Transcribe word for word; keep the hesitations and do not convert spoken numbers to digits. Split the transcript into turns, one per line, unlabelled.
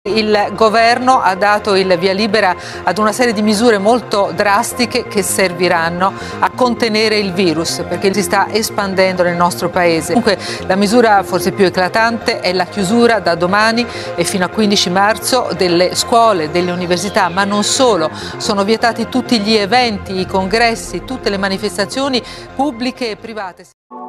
Il governo ha dato il via libera ad una serie di misure molto drastiche che serviranno a contenere il virus, perché si sta espandendo nel nostro paese. Comunque la misura forse più eclatante è la chiusura da domani e fino a quindici marzo delle scuole, delle università, ma non solo. Sono vietati tutti gli eventi, i congressi, tutte le manifestazioni pubbliche e private.